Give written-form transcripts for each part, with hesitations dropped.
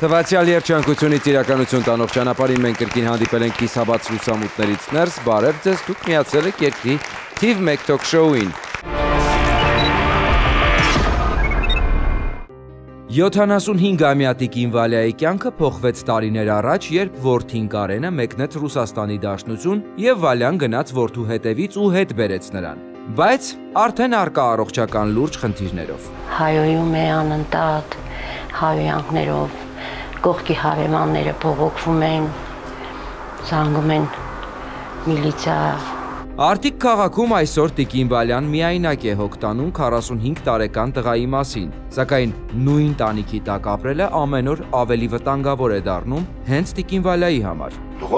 Թվացյալ երջանկությունից իրականություն տանող ճանապարհին մենք կրկին հանդիպել ենք կիսաբաց լուսամուտներից ներս, բարև ձեզ, դուք միացել եք երկրի թիվ 1 թոք շոուին։ 75-ամյա Տիկին Վալյայի կյանքը փոխվեց տարիներ առաջ, երբ որդին Կարենը մեկնեց Ռուսաստանի Դաշնություն եւ Վալյան գնաց որդու հետևից ու հետ բերեց նրան։ Բայց արդեն առկա առողջական լուրջ խնդիրներով։ Հայոյում է անընդհատ հայոյանքներով, կողքի հարևանները բողոքվում են, զանգում են միլիցիա։ Արտիկ քաղաքում այսօր Տիկին Վալյան միայնակ է հոգ տանում 45 տարեկան տղայի մասին, սակայն նույն տանիքի տակ ապրելը ամեն օր ավելի վտանգավոր է դառնում հենց Տիկին Վալյայի համար։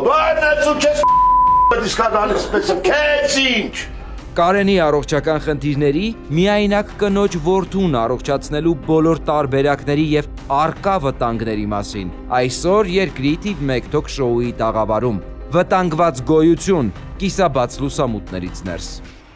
Կարենի առողջական խնդիրների, միայնակ կնոջ որդուն առողջացնելու բոլոր տարբերակների եւ առկա վտանգների մասին այսօր երկրի թիվ 1 թոք շոուի տաղավարում։ Վտանգված գոյություն, կիսաբաց լուսամուտներից ներս։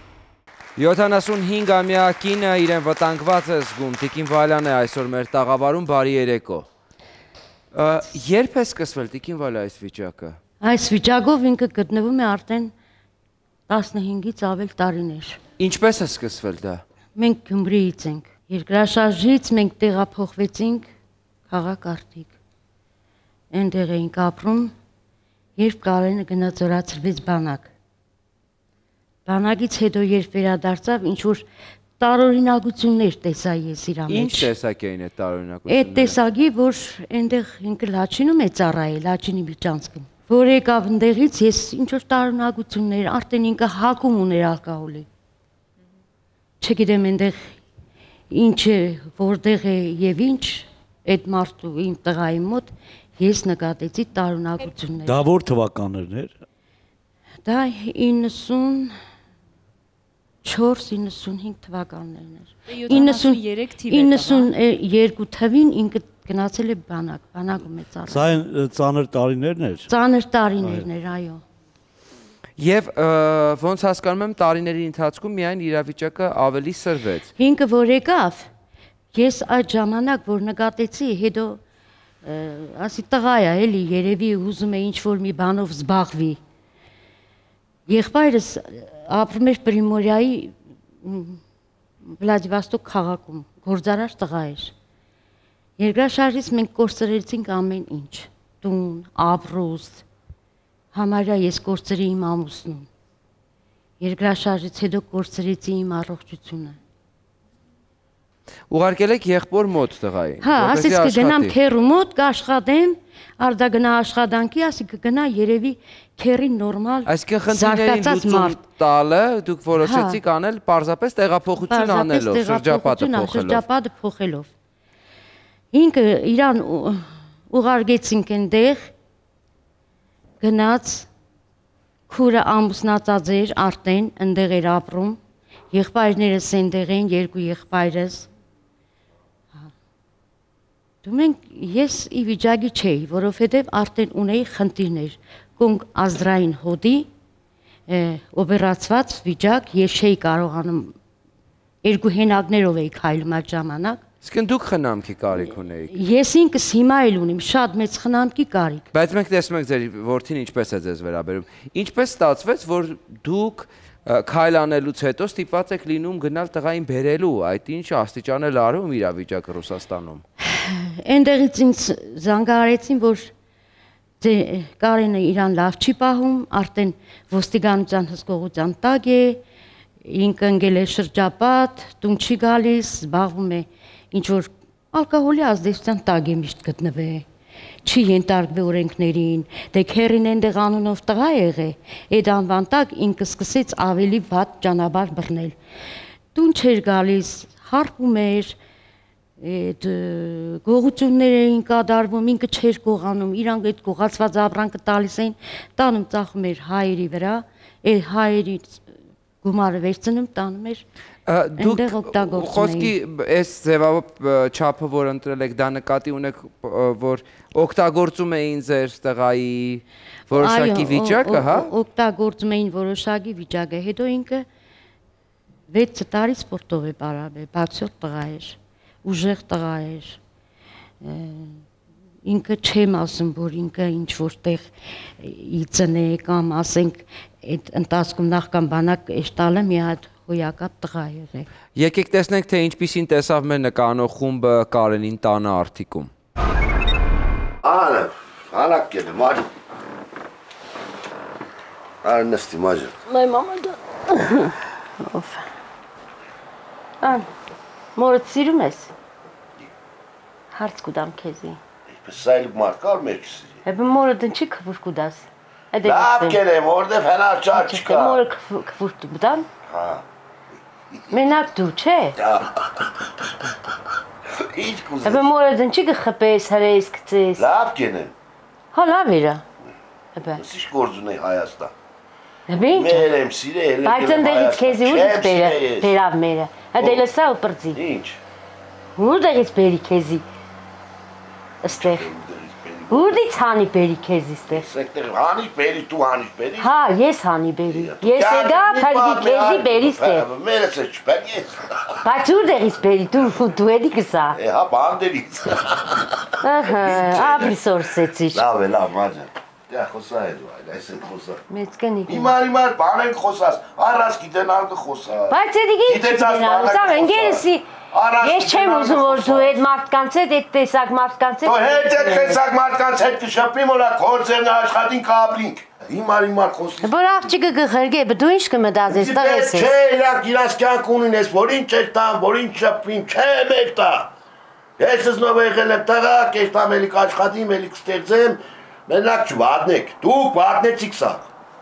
75-ամյա կինը իրեն վտանգված է զգում, Տիկին Վալյան է այսօր մեր տաղավարում, բարի երեկո։ Երբ է սկսվել Տիկին Վալյա այս վիճակը։ Այս վիճակով ինքը գտնվում է արդեն 15-ից ավել տարիներ։ Ինչպես է սկսվել դա։ Մենք Գյումրիից ենք։ Երկրաշարժից մենք տեղափոխվեցինք քաղաք Արտիկ։ Այնտեղ էինք ապրում, երբ Կարենը գնացորացրվեց բանակ։ Բանակից հետո երբ վերադարձավ, ինչ-որ տարօրինակություններ տեսա ես իր մեջ։ Ինչ տեսակ էին այդ տարօրինակությունները։ Այդ տեսակի, որ այնտեղ ինքը Լաչինում է ծառայել, Լաչինի միջանցքում։ Որ եկավ ընդեղից, ես ինչ-որ տարօրինակություններ, արդեն ինքը հակում ուներ ալկոհոլի։ Չգիտեմ այնտեղ ինչ է, որտեղ է եւ ինչ, այդ մարդու իմ տղայի մոտ ես նկատեցի տարօրինակություններ։ Դա որ թվականներն էր։ Դա 94-95 թվականներն էր։ 92 թվին ինքը գնացել է բանակում է ծառայել։ Սա ծանր տարիներն էր։ Ծանր տարիներն էր, այո։ Եվ ոնց հասկանում եմ, տարիների ընթացքում միայն իրավիճակը ավելի սրվեց։ Ինքը որ եկավ, ես այդ ժամանակ որ նկատեցի, հետո ասի տղա է, էլի երևի ուզում է ինչ-որ մի բանով զբաղվի։ Եղբայրս ապրում էր Պրիմորիայի Վլադիվոստոկ քաղաքում, գործարար տղա էր։ Երկրաշարժից մենք կորցրեցինք ամեն ինչ, տուն, ապրուստ, համարյա ես կորցրի իմ ամուսնուն, երկրաշարժից հետո կորցրեցի իմ առողջությունը։ Ուղարկել եք եղբոր մոտ տղայի։ Հա, ասես կգնամ քեռու մոտ, կաշխատեմ, արդա գնա աշխատանքի, ասի կգնա երևի քեռին նորմալ զարգացած մարդ տալը, դուք որոշեցիք անել պարզապես տեղափոխություն անելով, շրջապատը փոխելով։ Ինքը իրան ուղարկեցինք այնտեղ, գնաց, քուրը ամուսնացած էր արդեն, այնտեղ էր ապրում, եղբայրներս այնտեղ են, երկու եղբայրս։ Դու մենք ես ի վիճակի չէի, որովհետև արդեն ունեի խնդիրներ, կոնկ ազդրային հոդի, օպերացված վիճակ, ես չէի կարողանում, երկու հենակներով էի քայլում այդ ժամանակ։ Իսկ դուք խնամքի կարիք ունեիք։ Ես ինքս հիմա էլ ունիմ շատ մեծ խնամքի կարիք։ Բայց մենք տեսնում ենք ձեր որդին ինչպես է ձեզ վերաբերում։ Ինչպես ստացվեց, որ դուք քայլանելուց հետո ստիպված եք լինում գնալ տղային բերելու, այդ ինչ աստիճանել արում իրավիճակը Ռուսաստանում։ Այնտեղից ինձ զանգահարեցին, որ Կարենը իրան լավ չի պահում, արդեն ոստիկանության հսկողության տակ է, ինքը ընկել է շրջապատ, տուն չի գալիս, զբաղվում է ինչ-որ ալկոհոլի ազդեցության տակ է միշտ գտնվել, չի ենթարկվել օրենքներին, դե քեռին այնտեղ անունով տղա եղե, այդ անվան տակ ինքը սկսեց ավելի վատ ճանապարհ բռնել։ Տուն չէր գալիս, հարբում էր, այդ գողություններ էին կատարվում, ինքը չէր գողանում, իրանք այդ գողացված ապրանքը տալիս էին, տանում ծախում էր հայերի վրա, այդ հայերի գումարը վերցնում տանում էր, այնտեղ օգտագործում էին։ Խոսքի այս ձևով չափը, որ ընտրել եք, դա նկատի ունեք, որ օգտագործում էին ձեր տղայի որոշակի վիճակը, հա։ Օգտագործում էին որոշակի վիճակը, հետո ինքը 6 տարի սպորտով է պարապել, բոքսեր տղա էր, ուժեղ տղա էր, ինքը չեմ ասում, որ ինքը ինչ որտեղ իծնե կամ ասենք այդ ընթացքում նախքան բանակ էշտալը մի հատ հոյակապ տղա եղել։ Եկեք տեսնենք, թե ինչպիսին տեսավ մեր նկարնող խումբը Կարենին տանը Արթիկում։ Ana, ana geldi macım. Annesti macım. My mama da. Of. An. Մորդ սիրում ես։ Հարց կուտամ քեզի։ Sayılık marka almayacağız. Hep մորդ ինչի քվուր կուտաս։ Laf geleyim orada fena çar çıkar. Մորդ քվուր կուտամ։ Ha. Մենակ դու չէ։ Hiç Hep kuzum. մորդ ինչի կխպես, հրես գցես։ Laf gelin. Հա լավ էրա։ Հep։ Siz korzunu hayasta. Hep ինչ։ Merem sire ele. Բայց ընդեղից քեզի ուր բերը, բերավ մերը։ Հդելսա ու բրձի։ Hiç. Ուրդեղից բերի քեզի։ Աստեղ։ Ուրդից հանի բերի քեզի ստեղ։ Sekter haniş beri tu haniş beri. Հա, ես հանի բերի։ Ես եկա փարգի քեզի բերի ստեղ։ Merese çıkar yes. Բայց ուրդեղից բերի դու էդի կսա։ Ha bandeliz. Ահա, աբրիսորսեցի։ Lav macım. Ya xosaydı vay, aysen xosa. Մեծ կնի։ İmar bana xosas. Aras giden aldı xosa. Բայց էդի գիտես, ընկերսի։ Ես չեմ ուզում որ դու այդ մարդկանց հետ այդ տեսակ մարդկանց То հետ։ հետ տեսակ մարդկանց հետ կշփվի մորա կորձերն աշխատին կապրինք։ Հիմար խոսի։ Որ աղջիկը գխրգե, դու ինչ կմտածես, տղես ես։ Չէ, իրանք իրանք կյանք ունին, ես որ ինչ էլ տան, որ ինչ շփվին, չէ մեկ տա։ Ես զնով եղել եմ տղա, ես տամ էլի կաշխատիմ, էլի կստեղծեմ, մենակ չվատնեք, դուք վատնեցիք սա։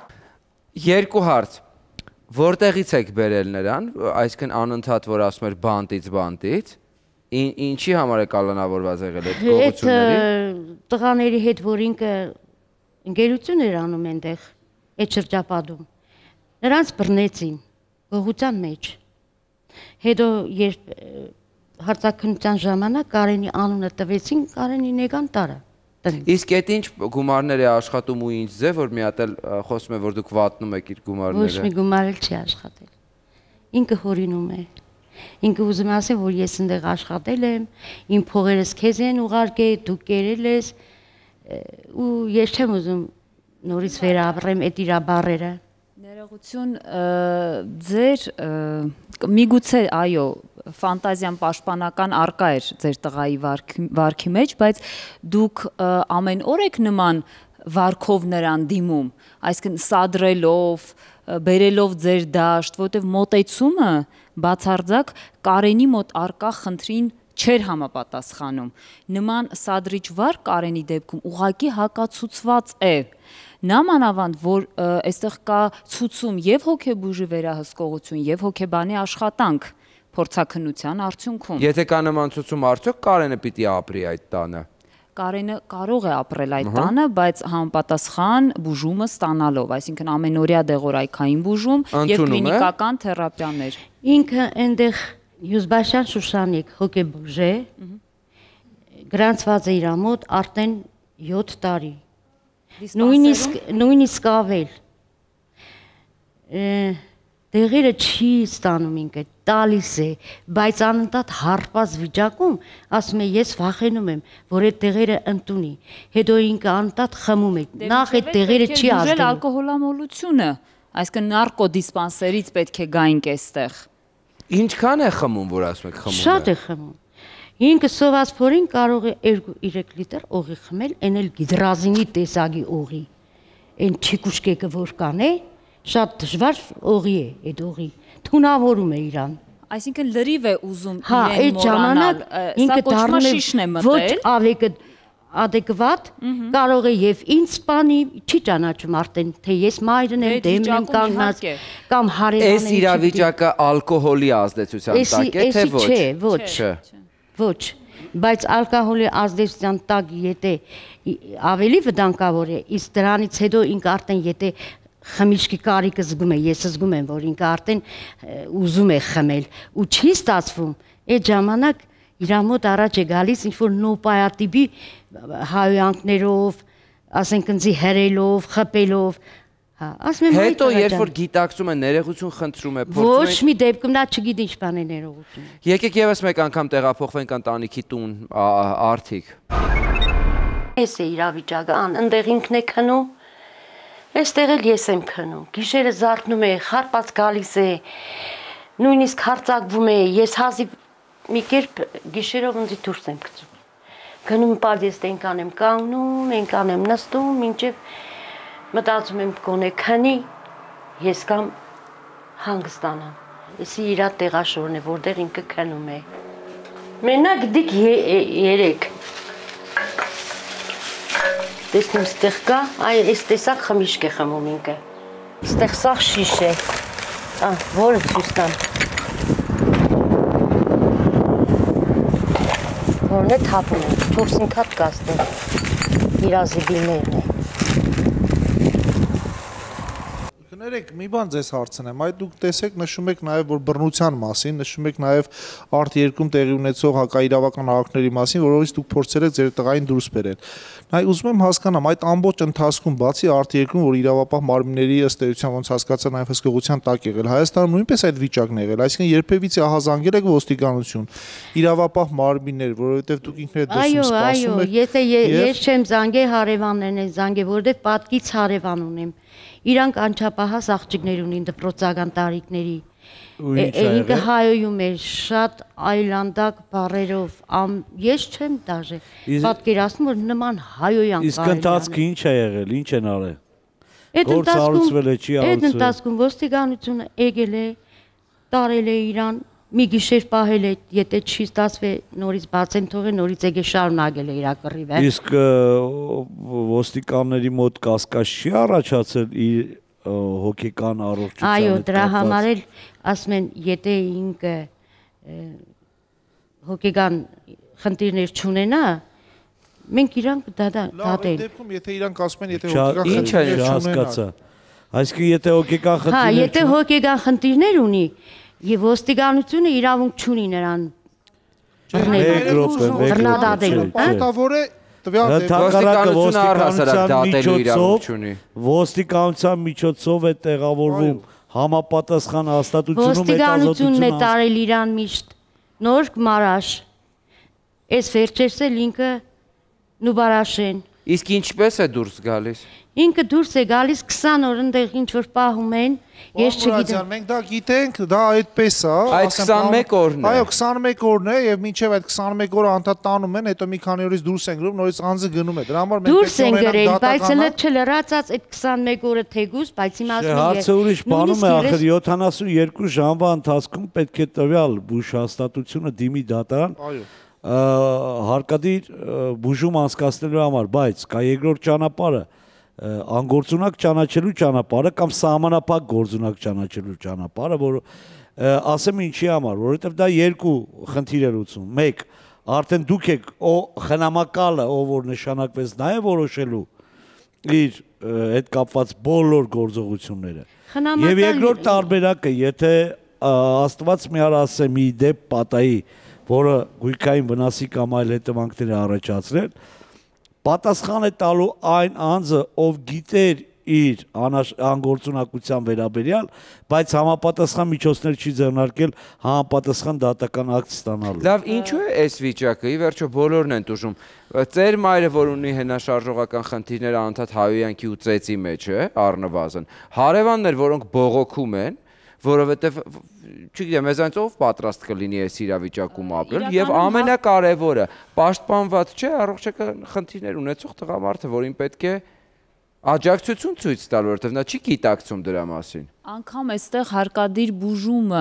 Երկու հարց։ Որտեղից եք բերել նրան, այսինքն անընդհատ որ ասում էր բանտից, ինչի համար է կալանավորված եղել այդ գողությունների։ Այդ տղաների հետ որ ինքը ընկերություն էր անում այնտեղ, այդ շրջապատում։ Նրանց բռնեցին գողության մեջ։ Հետո երբ հարցաքննության ժամանակ Կարենի անունը տվեցին, Կարենին եկան տարը։ Իսկ այդ ինչ գումարներ է աշխատում ու ինչ ձև, որ մի հատ էլ խոսում է, որ դուք վատնում եք իր գումարները։ Ոչ մի գումար էլ չի աշխատել։ Ինքը հորինում է։ Ինքը ուզում ասի, որ ես այնտեղ աշխատել եմ, իմ փողերս քեզ են ուղարկել, դու կերել ես, ու ես չեմ ուզում նորից վերապրեմ այդ իր բառերը։ Ներողություն, ձեր միգուցե այո, ֆանտազիան պաշտպանական արկա էր ձեր տղայի վարքի մեջ, բայց դուք ամեն օր եք նման վարքով նրան դիմում, այսինքն սադրելով, բերելով ձեր դաշտ, որտեղ մոտեցումը բացարձակ Կարենի մոտ արկա խնդրին չէր համապատասխանում։ Նման սադրիչ վարք Կարենի դեպքում ուղղակի հակացուցված է։ Նամանավանդ, որ այստեղ կա ցուցում եւ հոգեբուժի վերահսկողություն եւ հոգեբանի աշխատանք փորձաքննության արդյունքում։ Եթե կա նման ցուցում, արդյոք Կարենը պիտի ապրի այդ տանը։ Կարենը կարող է ապրել այդ տանը, բայց համապատասխան բուժումը ստանալով, այսինքն ամենօրյա դեղորայքային բուժում եւ կլինիկական թերապիաներ։ Ինքը այնտեղ Յուզբաշյան Շուշանիկ հոգեբուժ է, գրանցված է իր մոտ արդեն 7 տարի։ Նույնիսկ ավել։ Դեղերը չի ստանում ինքը, տալիս է, բայց անընդհատ հարբած վիճակում ասում է ես վախենում եմ, որ այդ դեղերը ընդունի։ Հետո ինքը անընդհատ խմում է։ Նախ այդ դեղերը չի ազդում։ Ալկոհոլամոլությունը, այսինքն նարկոդիսպանսերից պետք է գայինք այստեղ։ Ինչքան է խմում, որ ասում եք խմում է։ Շատ է խմում։ Ինքը սոված փորին կարող է 2-3 լիտր օղի խմել, այն էլ գիդրազինի տեսակի օղի։ Այն չիկուշկեկը որ կան է, շատ դժվար օղի է այդ օղի, թունավորում է իրան։ Այսինքն լրիվ է ուզում Հա, այդ իրեն մոռանալ, ժամանակ ինքը դառնում շիշն է է ոչ մտել։ ավեկը adekvat, կարող է եւ ինձ սպանի, չի ճանաչում արդեն, թե ես մայրն եմ, դեմն եմ կանգնած կամ հարևանն եմ։ Այս իրավիճակը ալկոհոլի ազդեցության տակ է, թե ոչ։ Չէ, ոչ, բայց ալկոհոլի ազդեցության տակ եթե ավելի վտանգավոր է, իսկ դրանից հետո ինքը արդեն եթե խմիչքի կարիքը զգում է, ես զգում եմ, որ ինքը արդեն ուզում է խմել ու չի ստացվում, այդ ժամանակ իր մոտ առաջ է գալիս ինչ-որ նոպայատիպի հայոյանքներով, ասենք ընձի հրելով, խպելով, հա, ասում եմ հետո երբ որ գիտակցում է, ներողություն խնդրում է, ոչ մի դեպքում նա չգիտի ինչ բան է ներողություն։ Եկեք եւս մեկ անգամ տեղափոխվենք ընտանիքի տուն, Արթիկ։ Էս է իրավիճակը, այնտեղ ինքն է քնում, այստեղ էլ ես եմ քնում։ Գիշերը զարթնում է, խարպած գալիս է, նույնիսկ հարցակվում է, ես հազիվ մի կերպ գիշերով ինձ դուրս եմ գցում։ Գնում պարզես այնքան եմ կանգնում, այնքան եմ նստում, մինչև մտածում եմ գոնե քնի, ես կամ հանգստանամ։ Էսի իր տեղաշորն է, որտեղ ինքը քնում է։ Մենակ դիք 3 Տեսնում ստեղ կա, այս տեսակ խմիշկ է խմում ինքը։ Ստեղ սաղ շիշ է, որը ցույց տամ։ Որն է թափում է, 4-5 հատ կա ստեղ, իրազիբիներն է։ Կներեք, մի բան ձեզ հարցնեմ, այդ դուք տեսեք նշում եք նաև որ բռնության մասին, նշում եք նաև Արտ 2-ում տեղի ունեցող հակաիրավական արարքների մասին, որովհետև դուք փորձել եք ձեր տղային դուրս բերել։ Նայ ուզում եմ հասկանամ, այդ ամբողջ ընթացքում բացի Արտ 2-ում, որ իրավապահ մարմինների ըստ էության ոնց հասկացա նաև հսկողության տակ եղել, Հայաստանում նույնպես այդ վիճակն եղել, այսինքն երբևիցե ահազանգել եք ոստիկանություն, իրավապահ մարմիններ, որովհետև դուք ինքներդ դեսում սպասում եք։ Այո, եթե ես չեմ զանգել, հարևաններն են զանգել, որովհետև պատկից հարևան ունեմ։ Իրանք անչափահաս աղջիկներ ունին դպրոցական տարիքների։ Ինքը հայոյում էր շատ այլանդակ բառերով, ես չեմ դաժե պատկերացնում, որ նման հայոյան Իսկ ընթացքը ինչ է եղել, ինչ են արել։ Գործ արուցվել է, չի Այդ արուցվել։ ընթացքում ոստիկանությունը եկել է, տարել է իրան, մի գիշեր պահել է, եթե չի ստացվի նորից բացեն թողել, նորից եկել շարունակել է իր կռիվը։ Իսկ ոստիկանների մոտ կասկած չի առաջացել իր հոգեկան առողջության հետ։ Այո, դրա համար էլ ասում են, եթե ինքը հոգեկան խնդիրներ չունենա, մենք իրան դատենք։ Լավ, այդ դեպքում եթե իրանք ասում են, եթե Ինչ է հասկացա։ Այսինքն եթե հոգեկան խնդիրներ եթե հոգեկան խնդիրներ ունի, եւ ոստիկանությունը իրավունք չունի նրան բռնադատելու, Պարտավոր է տվյալ ոստիկանության միջոցով է տեղավորվում համապատասխան հաստատությունում ոստիկանությունն է տարել իրան միշտ նոր մարաշ, այս վերջերս էլ ինքը նուբարաշեն։ Իսկ ինչպես է դուրս գալիս։ Ինքը դուրս է գալիս 20 օր ընդեղ ինչ որ պահում են, ես չգիտեմ։ Մենք դա գիտենք, դա այդպես է, Այդ 21 օրն է։ Այո, 21 օրն է եւ մինչեւ այդ 21 օրը անդադ տանում են, հետո մի քանի օրից դուրս են գրում, նորից անձը գնում է։ Դրա համար մենք դուրս են գրել, բայց հələ չլրացած այդ 21 օրը թեգուս, բայց հիմա ասում են։ Հարցը ուրիշ բանում է, ախր 72 ժամվա ընթացքում պետք է տվյալ բուժ հաստատությունը դիմի դատարան։ Այո։ Հարկադիր բուժում անցկացնելու համար, բայց կա երկրորդ ճանապարհը, անգործունակ ճանաչելու ճանապարհը կամ սահմանափակ գործունակ ճանաչելու ճանապարհը, որ ասեմ ինչի համար, որովհետև դա երկու խնդիր է լուծում։ Մեկ, արդեն դուք եք խնամակալը, ով որ նշանակվեց նաև որոշելու իր հետ կապված բոլոր գործողությունները։ Եվ երկրորդ տարբերակը, եթե Աստված մի առ ասե մի դեպ պատահի, որը գույքային վնասի կամ այլ հետևանքներ է առաջացրել, պատասխան է տալու այն անձը, ով գիտեր իր անգործունակության վերաբերյալ, բայց համապատասխան միջոցներ չի ձեռնարկել համապատասխան դատական ակտ ստանալու։ Լավ, ինչու է այս վիճակը, ի վերջո բոլորն են տուժում։ Ծեր մայրը, որ ունի հենաշարժողական խնդիրներ անդադ հայոյանքի ու ծեծի մեջ է, առնվազն։ Հարևաններ, որոնք բողոքում են, որովհետև չգիտեմ, մեզանից ով պատրաստ կլինի այս իրավիճակում ապրել եւ ամենակարևորը պաշտպանված չէ առողջական խնդիրներ ունեցող տղամարդը, որին պետք է աջակցություն ցույց տալ, որովհետև նա չի գիտակցում դրա մասին։ Անկամ այստեղ հարկադիր բուժումը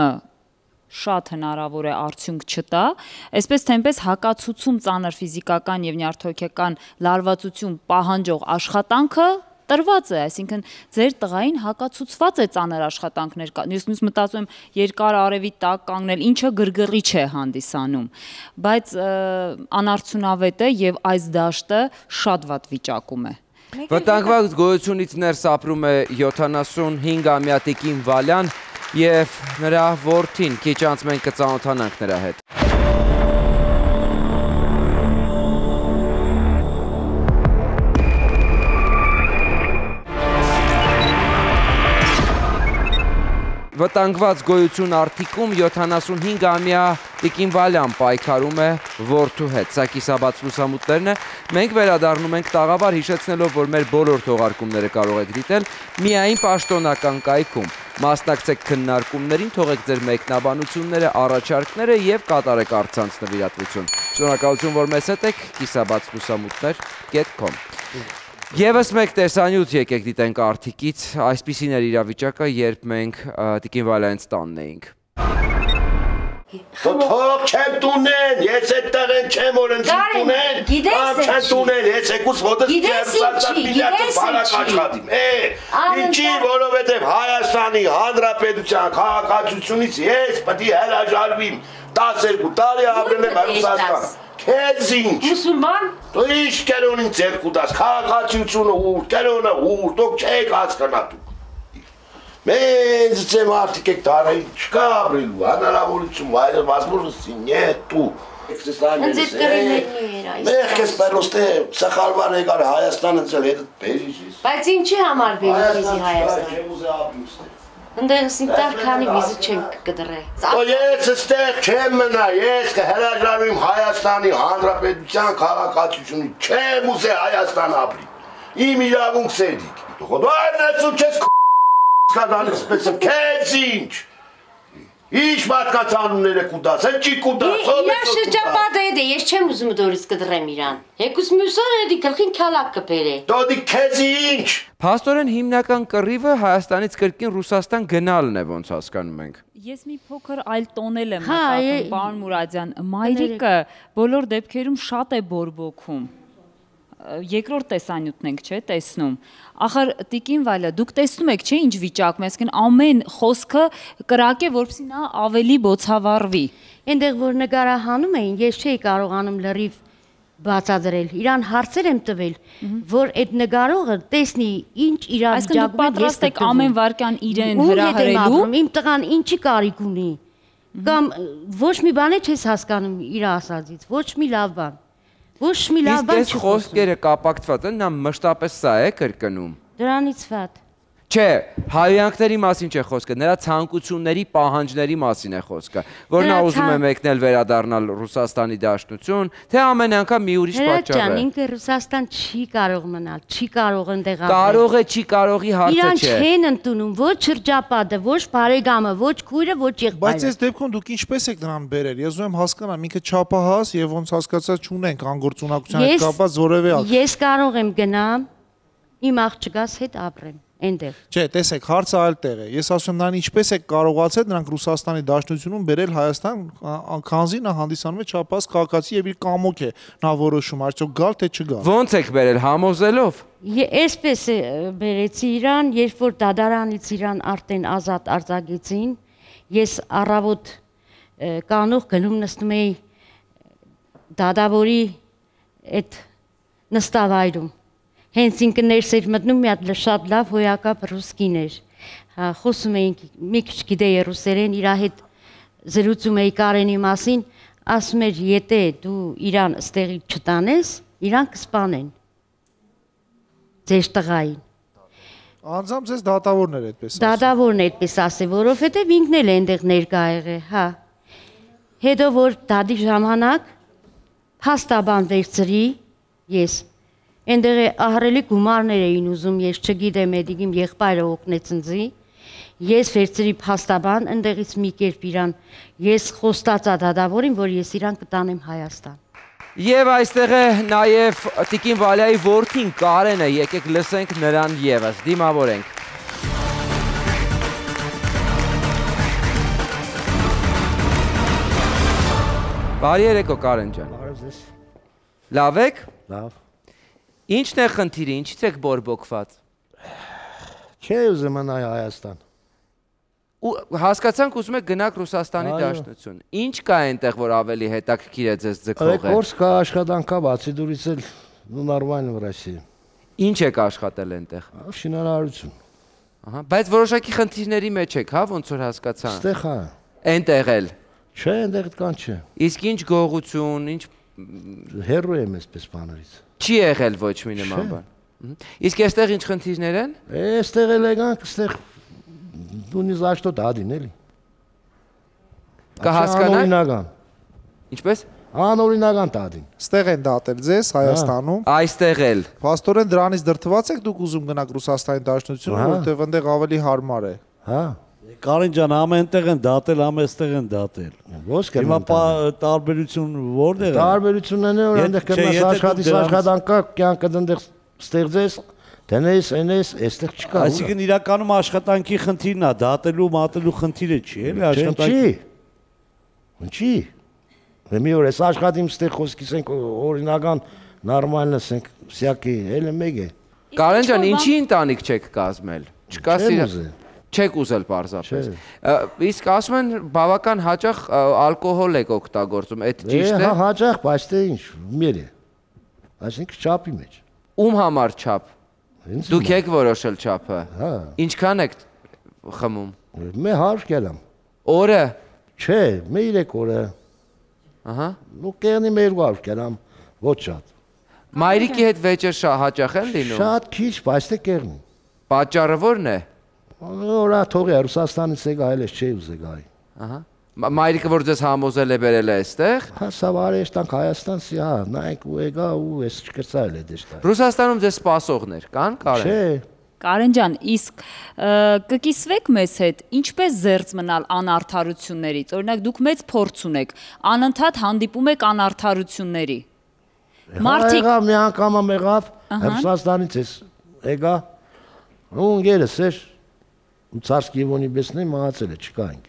շատ հնարավոր է արդյունք չտա, այսպես թե այնպես հակացուցում ծանր ֆիզիկական եւ նյարդահոգեկան լարվածություն պահանջող աշխատանքը տրված է, այսինքն ձեր տղային հակացուցված է ծանր աշխատանքներ, ես մտածում եմ երկար արևի տակ կանգնել, ինչը գրգռիչ է հանդիսանում, բայց անարդյունավետ է եւ այս դաշտը շատ վատ վիճակում է։ Վտանգված գոյությունից ներս ապրում է 75-ամյա Տիկին Վալյան եւ նրա որդին, քիչ անց մենք կծանոթանանք նրա հետ։ վտանգված գոյություն արդիկում 75-ամյա Տիկին Վալյան պայքարում է որդու հետ։ Սա կիսաբաց լուսամուտներն է։ Մենք վերադառնում ենք տաղավար հիշեցնելով, որ մեր բոլոր թողարկումները կարող եք դիտել միայն պաշտոնական կայքում։ Մասնակցեք քննարկումներին, թողեք ձեր մեկնաբանությունները, առաջարկները եւ կատարեք առցանց նվիրատվություն։ Շնորհակալություն, որ մեզ հետ եք, kisabatlusamutner.com։ Եվս մեկ տեսանյութ եկեք դիտենք արդիկից, այսպիսին էր իրավիճակը, երբ մենք Տիկին Վալյանց տանն էինք։ Թող չեմ տունեն, ես այդտեղ են չեմ որ ընձի տունեն, կամ չեմ տունեն, ես եկուս ոտս կերսացած միլիարդը բարակ աշխատիմ, ինչի, որովհետև Հայաստանի Հանրապետության քաղաքացիությունից ես պտի հրաժարվիմ 12 տարի ապրել եմ Ռուսաստան, քեզ ինչ, Մուսուլման, դու ինչ կերոնին ձեր կուտաս, քաղաքացիությունը ուր, կերոնը ուր, դուք չեք հասկանա դուք։ Մենք ձեմ արդիկ եք դարային չկա ապրելու, հնարավորություն, возможности нету։ Ընձ էդ կրիներնի էր այս։ Մենք ես պերոստե սխալվար եկար Հայաստանը ձել հետ բերիշիս։ Բայց ինչի համար բերիքիզի Հայաստան։ Ընդեղս ինտար քանի վիզը չենք կդրե։ Ես ստեղ չեմ մնա, ես կհրաժարվեմ Հայաստանի Հանրապետության քաղաքացիությունից, չեմ ուզե Հայաստան ապրի։ Իմ իրավունքս է դիք։ Դու այնացու չես Կադանից պեսեմ, կեզ ինչ, ինչ մարդկացանումներ է կուդաս, են չի կուդաս, Իրան շրջապատը էդ է, ես չեմ ուզում դորից կդրեմ իրան, եկուս մյուսան էդի կլխին կալակ կպեր է։ Դոդի կեզ ինչ։ Փաստորեն հիմնական կռիվը Հայաստանից կրկին Ռուսաստան գնալն է, ոնց հասկանում ենք։ Ես մի փոքր այլ տոնել եմ նկատում, պարոն Մուրադյան, մայրիկը բոլոր դեպքերում շատ է բորբոքում։ Երկրորդ տեսանյութն ենք, չէ, տեսնում։ Ախր Տիկին Վալյա, դուք տեսնում եք, չէ, ինչ վիճակում է, այսինքն ամեն խոսքը կրակ է, որպեսզի նա ավելի բոցավառվի։ Այնտեղ որ նկարահանում էին, ես չէի կարողանում լրիվ բացատրել։ Իրան հարցեր եմ տվել, որ այդ նկարողը տեսնի ինչ իրավիճակում է, ես պատրաստ եք ամեն վարքյան իրեն հրահրելու։ Իմ տղան ինչի կարիք ունի։ Կամ ոչ մի բան չես հասկանում իր ասածից, ոչ մի լավ բան։ Ոչ մի լավ բան Իսկ այս խոսքերը կապակցված են, նա մշտապես սա է կրկնում։ Դրանից վատ։ Չէ, հայհոյանքների մասին չէ խոսքը, նրա ցանկությունների, պահանջների մասին է խոսքը, որ նա ուզում է մեկնել վերադառնալ Ռուսաստանի Դաշնություն, թե ամեն անգամ մի ուրիշ պատճառ է։ Ինքը Ռուսաստան չի կարող մնալ, չի կարող այնտեղ ապրել։ Կարող է, չի կարողի հարցը Իրան չէ։ չեն ընդունում ոչ շրջապատը, ոչ բարեկամը, ոչ քույրը, ոչ եղբայրը։ Բայց այս դեպքում դուք ինչպես եք նրան բերել։ Ես ուզում եմ հասկանամ, ինքը չափահաս եւ ոնց հասկացած չունենք անգործունակության հետ կապված որևէ ակ։ Ես կարող եմ գնամ իմ աղջկաս հետ ապրեմ այնտեղ։ Չէ, տեսեք, հարցը այլ տեղ է։ Ես ասում եմ նրան ինչպես է կարողացել նրանք Ռուսաստանի Դաշնությունում բերել Հայաստան, քանզի նա հանդիսանում է չափահաս քաղաքացի եւ իր կամոք է նա որոշում արդյոք գալ թե չգալ։ Ոնց եք բերել համոզելով։ Այսպես բերեցի իրան, երբ որ դադարանից իրան արդեն ազատ արձակեցին, ես առավոտ կանուխ գնում նստում էի դադավորի այդ նստավայրում։ Հենց ինքը ներս էր մտնում մի հատ շատ լավ հոյակապ ռուսկիներ։ Խոսում էինք, մի քիչ գիտեի ռուսերեն, իր հետ զրուցում էի Կարենի մասին, ասում էր, եթե դու իրան ստեղի չտանես, իրան կսպանեն։ Ձեր տղային։ Անձամբ ձեզ դատավորներ այդպես ասում։ Դատավորն այդպես ասե, որովհետև ինքն էլ այնտեղ ներկա եղե, հա։ Հետո որ դադի ժամանակ փաստաբան վերցրի ես Այնտեղ ահռելի գումարներ էին ուզում, ես չգիտեմ, էդիգիմ եղբայրը օգնեց ինձի։ Ես վերցրի փաստաբան, այնտեղից մի կերպ իրան, ես խոստացա դատավորին, որ ես իրան կտանեմ Հայաստան։ Եվ այստեղ է նաև Տիկին Վալյայի որդին Կարենը, եկեք լսենք նրան եւս, դիմավորենք։ Բարի երեկո Կարեն ջան։ Բարև ձեզ։ Լավ եք։ Լավ։ Ինչն է խնդիրը, ինչից եք բորբոքված։ Չէ ուզում մնալ Հայաստան։ Ու հասկացանք ուզում եք գնաք Ռուսաստանի Դաշնություն։ Ինչ կա այնտեղ, որ ավելի հետաքրքիր է ձեզ ձգողը։ Կորս կա աշխատանք կա, բացի դուրից էլ նորմալ в России։ Ինչ եք աշխատել այնտեղ։ Շինարարություն։ Ահա, բայց որոշակի խնդիրների մեջ եք, հա, ոնց որ հասկացա։ Ստեղ հա։ Այնտեղ էլ։ Չէ, այնտեղ կան չէ։ Իսկ ինչ գողություն, ինչ հերո եմ այսպես բաներից։ Չի եղել ոչ մի նման բան։ Իսկ այստեղ ինչ խնդիրներ են։ Այստեղ էլ եկանք, այստեղ դու նի զաշտո դադին էլի։ Կհասկանա։ Անօրինական։ Ինչպես։ Անօրինական դադին։ Ստեղ են դատել ձեզ Հայաստանում։ Այստեղ էլ։ Փաստորեն դրանից դրթված եք դուք ուզում գնաք Ռուսաստանի Դաշնությունը, որտեղ այնտեղ ավելի հարմար է։ Հա։ Կարին ջան, ամենտեղ են դատել, ամենստեղ են դատել։ Ո՞ս կերն։ Հիմա տարբերություն որտեղ է։ Տարբերությունն է, որ այնտեղ կերնաս աշխատանքա կյանքը այնտեղ ստեղծես, դնես, այնես, այստեղ չկա։ Այսինքն իրականում աշխատանքի խնդիրն է, դատելու, մատելու խնդիրը չի, էլի աշխատանքի։ Ինչի։ Մի օր էս աշխատիմ ստեղ խոսքիս ենք օրինական նորմալն ենք, սյակի, էլ մեկ է։ Կարեն ջան, ինչի ընտանիք չեք կազմել։ Չկա չեք ուզել պարզապես։ Իսկ ասում են բավական հաճախ ալկոհոլ եք օգտագործում, այդ ճիշտ է։ Հա, հաճախ, բայց թե ինչ, մեր է։ Այսինքն չափի մեջ։ Ում համար չափ։ Դուք եք որոշել չափը։ Հա։ Ինչքան եք խմում։ Մե 100 կելամ։ Օրը։ Չէ, մե 3 օրը։ Ահա։ Ու կերնի մե 200 կելամ, ոչ շատ։ Մայրիկի հետ վեճեր հաճախ են լինում։ Շատ քիչ, բայց թե կերնի։ Պատճառը ո՞րն է։ Օրա թողի Ռուսաստանից է գայել, չէ ուզե գայ։ Ահա։ Մայրիկը որ ձեզ համոզել է բերել է այստեղ։ Հա, սավարեշտանք Հայաստանցի, հա, նայեք ու եկա ու էս չկրծայել է դեշտա։ Ռուսաստանում ձեզ սպասողներ կան, Կարեն։ Չէ։ Կարեն ջան, իսկ կկիսվեք մեզ հետ, ինչպես զերծ մնալ անարդարություններից։ Օրինակ դուք մեծ փորձ ունեք, անընդհատ հանդիպում եք անարդարությունների։ Մարդիկ եկա մի անգամ եղավ Ռուսաստանից էս եկա ու ընկերս էր ու Ցարսկի Իվոնի բեսնի մահացել է, չկա ինք։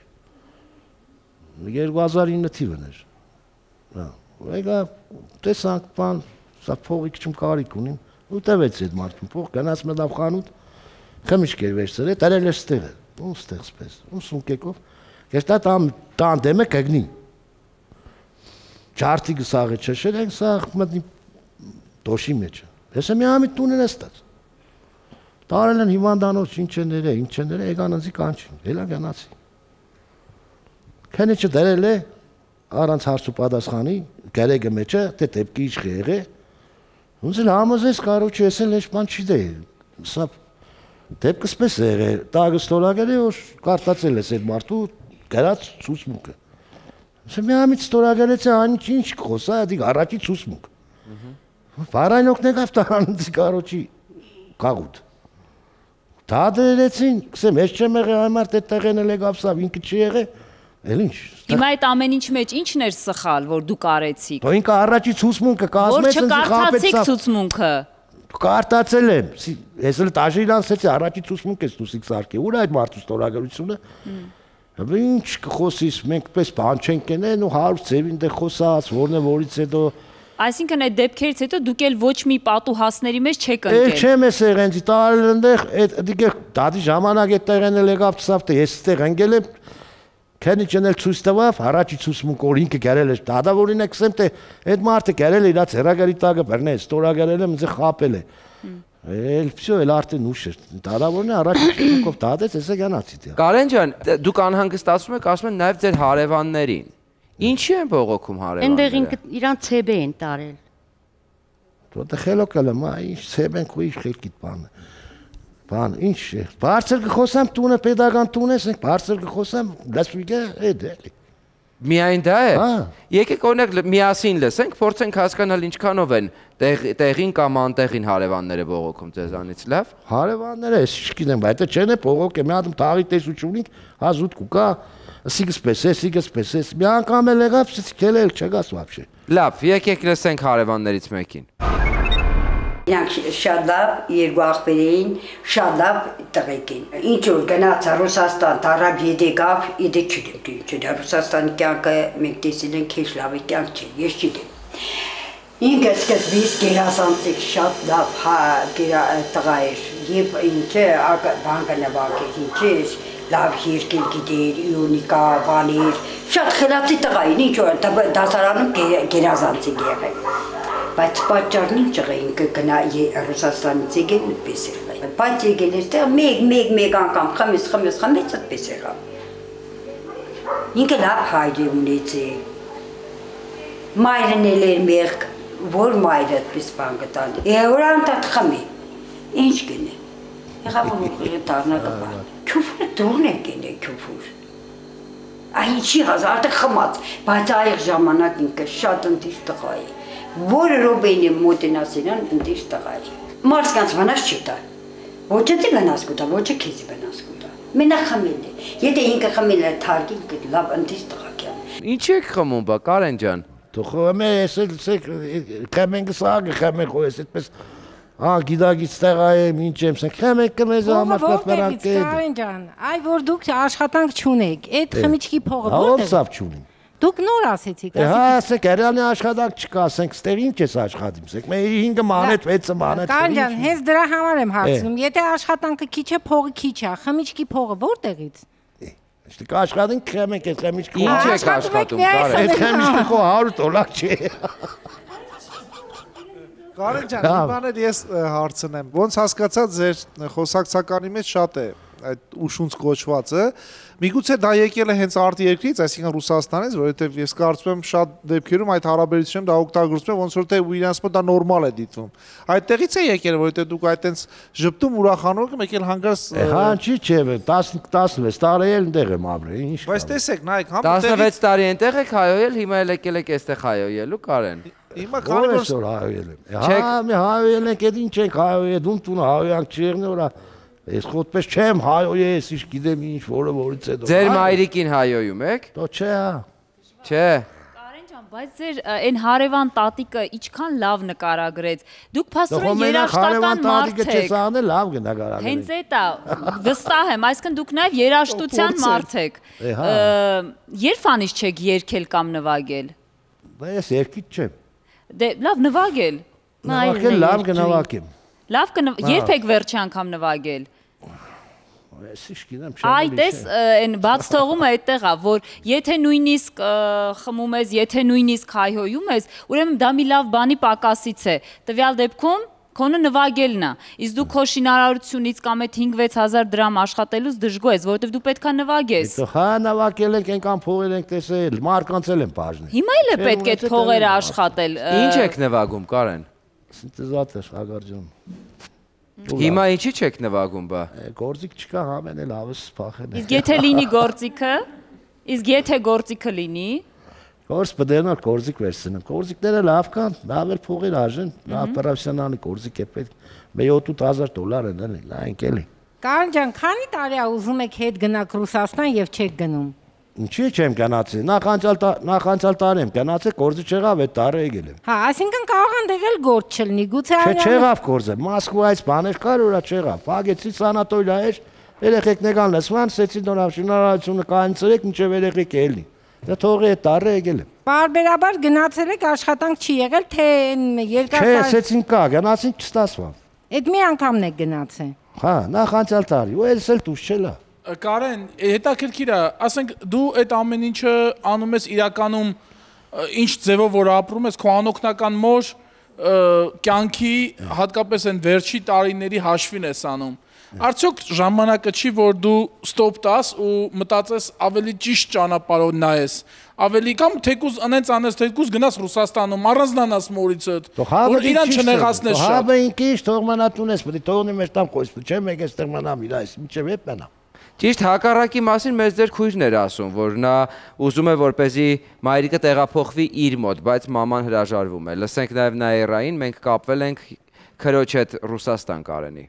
2009 թիվն էր։ Հա, եկա տեսանք բան, սա փողի քիչ կարիք ունին, ու տվեց այդ մարդուն փող, գնաց մտավ խանութ, խմիչք էր վերցրել, տարել էր ստեղը, ու ստեղսպես, ու սունկեկով, կերտա տան դեմը կգնի։ Ջարտի գսաղը չշել են, սա մտնի դոշի մեջ։ Ես մի ամի տունն է ստաց։ Տարել են հիվանդանոց, ինչ են ներե, եկան ընձի կանչին, հելա գնացի։ Քանիչը դերել է առանց հարց ու պատասխանի, գերեգը մեջը, թե դեպքի իշխ եղե։ Ոնց էլ համոզես կարոջի ես էլ էս բան չի դե։ Սա դեպքս պես է եղել, տագը ստորագրել է, որ կարտացել ես այդ մարդու գրած ցուցմունքը։ Սա մի ամից ստորագրեցի, ինչ խոսա, դի առաջի ցուցմունք։ Բարայնոքն եկավ տարանցի կարոջի կաղուտ։ Դա դերեցին, կսեմ, ես չեմ եղել համար թե տեղեն էլ եկավ սա, ինքը չի եղել։ Էլ ինչ։ Հիմա այդ ամեն ինչ մեջ ի՞նչն էր սխալ, որ դուք արեցիք։ Դու ինքը առաջի ցուցմունքը կազմեց ինձ խապեցա։ Որ չկարդացիք ցուցմունքը։ Կարտացել եմ։ Ես էլ տաժի իրանցեցի առաջի ցուցմունք ես դուսիկ սարքի։ Ուր այդ մարդու ստորագրությունը։ Ինչ կխոսիս, մենք պես բան չենք կենեն ու 100 ծևին դե խոսած, որն է որից հետո։ Այսինքն այդ դեպքերից հետո դուք էլ ոչ մի պատուհասների մեջ չեք ընկել։ Չեմ ես եղենցի տարել ընդեղ, դիգե դադի ժամանակ է տեղեն էլ եկավ ծավ թե ես ստեղ ընկել եմ։ Քանիչն էլ ցույց տվավ, առաջի ցուցմունք որ ինքը գարել էր, դա որին է կսեմ թե այդ մարդը գարել է իր ցերագարի տակը բռնե, ստորագրել է, ինձ խապել է։ Էլ всё, էլ արդեն ուշ էր։ Դա որն է առաջի ցուցմունքով դադեց, էսա գնացի դե։ Կարեն ջան, դուք անհանգստացում եք, ասում են նաև ձեր հարևաններին։ Ինչի են բողոքում հարևանները։ Այնտեղ ինքը իրան ցեբե են տարել։ Դու խելոքել եմ, ինչ ցեբեն քույ խելքիտ բանը։ Բան, ինչ է։ Բարձր կխոսեմ տունը pedagogan տուն ես, բարձր կխոսեմ, լսվիգե այդ է։ Միայն դա է։ Հա։ Եկեք օրինակ միասին լսենք, փորձենք հասկանալ ինչքանով են տեղին կամ անտեղին հարևանները բողոքում ձեզանից, լավ։ Հարևանները ես չգիտեմ, բայց դա չեն է բողոք է, մի հատ թաղի տեսությունից հազուտ կուկա, սիգսպես, մի անգամ էլ եղավ, քելել չգաս вообще։ Լավ, եկեք լսենք հարևաններից մեկին։ Իրանք շատ լավ երկու աղբեր էին, շատ լավ տղեկ էին։ Ինչ որ գնաց Ռուսաստան, տարավ եկավ, իդե չգիտեմ, չէ, Ռուսաստանի կյանքը մենք տեսել ենք քեշ լավ կյանք չէ, ես չգիտեմ։ Ինքը սկզբից գերազանցիկ շատ լավ տղա էր, եւ ինչը բանկը նվագեր, ինչը լավ երկել գիտեր, իոնիկա, բաներ, շատ խելացի տղա էին, ինչ որ դասարանում գերազանցիկ եղել։ Բայց պատճառն ինչ եղել ինքը գնա Ռուսաստանից եկել պես եղել։ Բայց եկել էստեղ մեկ անգամ խմես այդպես եղավ։ Ինքը լավ հայր ունեցի։ Մայրն էլ էր մեղք, որ մայրը այդպես բան գտան։ Որ անդադ խմի։ Ինչ գնե։ Եղավ որ դառնակը բան։ Քյուֆուրը դուրն է գելե քյուֆուր։ Այ ինչի հազարը խմած, բայց այլ ժամանակ ինքը շատ ընտիր տղա է։ Որը ռոբեին է մոտենասինան ընտիր տղա է։ Մարսկանց վնաս չի տա։ Ոչ է վնաս կուտա, ոչ է քեզի վնաս կուտա։ Մենակ խմել է։ Եթե ինքը խմել է թարգին կդ լավ ընտիր տղա կյան։ Ինչ եք խմում, բա Կարեն ջան։ Դու խոհեմ ես կամենք սաղ կամենք խոհես այդպես գիդագից տեղա եմ ինչ եմ սենք կամենք կմեզ համակված վրանք է։ Կարեն ջան, այ որ դուք աշխատանք չունեք, այդ խմիչքի փողը որտե՞ղ։ Ո՞վ սավ չունի։ Դուք նոր ասեցիք, Հա, ասեք, երանի աշխատանք չկա, ասենք, ստեղ ինչ ես աշխատում, ասեք, մեր 5 մանետ, 6 մանետ։ Կարեն ջան, հենց դրա համար եմ հարցնում, եթե աշխատանքը քիչ է, փողը քիչ է, խմիչքի փողը որտեղից։ Իսկ աշխատենք խմենք, այդ խմիչքը։ Ինչ եք աշխատում, Կարեն։ Այդ խմիչքը քո $100 չէ։ Կարեն ջան, մի բան էլ ես հարցնեմ։ Ոնց հասկացա ձեր խոսակցականի մեջ շատ է այդ ուշունց կոչվածը։ Միգուցե դա եկել է հենց արտերկրից, այսինքն Ռուսաստանից, որովհետև ես կարծում եմ շատ դեպքերում այդ հարաբերությունում դա օգտագործվում է, ոնց որ թե իրենց մոտ դա նորմալ է դիտվում։ Այդտեղից է եկել, որովհետև դուք այդտենց ժպտում ուրախանում եք, եկել հանգարց։ Հա, չի չէ, 10-16 տարի էլ այնտեղ եմ ապրել, ինչ։ Բայց տեսեք, նայեք, համ 16 տարի այնտեղ եք հայոյել, հիմա էլ եկել եք այստեղ հայոյելու, Կարեն։ Հիմա քանի որ հայոյել եմ։ Հա, մի հայոյել ենք, այդ ինչ ենք հայոյել, դու տուն հայոյանք չեղնի որա։ Ես խոտպես չեմ հայոյես, ինչ գիտեմ ինչ, որը որից է դու։ Ձեր մայրիկին հայոյում եք։ Դո չէ, հա։ Չէ։ Կարեն ջան, բայց ձեր այն հարևան տատիկը ինչքան լավ նկարագրեց։ Դուք փաստորեն երաժշտական մարդ եք։ Չես անել լավ նկարագրել։ Հենց էտա, վստահ եմ, այսինքն դուք նաև երաժշտության մարդ եք։ Երբ անից չեք երգել կամ նվագել։ Դա ես երգիչ չեմ։ Դե լավ նվագել։ Նվագել լավ կնվագեմ։ Լավ երբ եք վերջի անգամ նվագել։ Ես ինչ գիտեմ, չեմ։ Այ տես այն բաց թողումը այդտեղ է, որ եթե նույնիսկ խմում ես, եթե նույնիսկ հայհոյում ես, ուրեմն դա մի լավ բանի պակասից է։ Տվյալ դեպքում քոնը նվագելն է։ Իսկ դու քո շինարարությունից կամ այդ 5-6 հազար դրամ աշխատելուց դժգոհ ես, որովհետև դու պետք է նվագես։ Հա, նվագել ենք, այնքան փողեր ենք տեսել, մարկանցել եմ բաժնի։ Հիմա էլ է պետք է այդ փողերը աշխատել։ Ինչ եք նվագում, Կարեն։ Սինտեզատոր, ագարջում։ Հիմա ինչի՞ չեք նվագում, բա։ Գործիք չկա, համեն էլ ավս փախեն։ Իսկ եթե լինի գործիքը, իսկ եթե գործիքը լինի, Գործ բդերնալ գործիք վերցնեմ։ Գործիքները լավ կան, լավ էլ փողեր արժեն, լավ պրոֆեսիոնալի գործիք է պետք։ $7,000 են էլի, լայնք էլի։ Կարեն ջան, քանի տարի է ուզում եք հետ գնաք Ռուսաստան եւ չեք գնում։ Ինչի՞ չեմ գնացել։ Նախանցյալ տարի եմ գնացել, գործը չեղավ, այդ տարի եկել եմ։ Հա, այսինքն կարող են դեղել գործ չլինի, գուցե Չեղավ գործը, Մոսկվայից բաներ կար, ուրա չեղավ։ Փագեցի սանատորիա էր, երեխեքն եկան լսվան, սեցի նորավ շինարարությունը կանցրեք, մինչև երեխեք էլի։ Դա թողի այդ տարի եկել եմ։ Բարբերաբար գնացել եք, աշխատանք չի եղել, թե երկար տարի։ Չէ, սեցին կա, գնացին չստացվավ։ Այդ մի անգամն եք գնացել։ Հա, նախանցյալ տարի, ու էս էլ դուս չելա։ Կարեն, հետաքրքիր է, ասենք դու այդ ամեն ինչը անում ես իրականում ինչ ձևով որ ապրում ես, քո անօգնական մոր կյանքի հատկապես այն վերջի տարիների հաշվին ես անում։ Արդյոք ժամանակը չի, որ դու ստոպ տաս ու մտածես ավելի ճիշտ ճանապարհով նայես, ավելի կամ թեկուզ անենց անես, թեկուզ գնաս Ռուսաստանում, առանձնանաս մորիցդ, որ իրան չնեղացնես շատ։ Հա, ինք ինչ թողմանատուն ես, պետք է թողնի մեր տամ խոսքը, չեմ եկես տեղ մնամ իր այս, ինչև ետ մնամ։ Ճիշտ հակառակի մասին մեզ ձեր քույրն էր ասում, որ նա ուզում է որպեսզի մայրիկը տեղափոխվի իր մոտ, բայց մաման հրաժարվում է։ Լսենք նաև Նաիրային, մենք կապվել ենք քրոջ հետ Ռուսաստան Կարենի։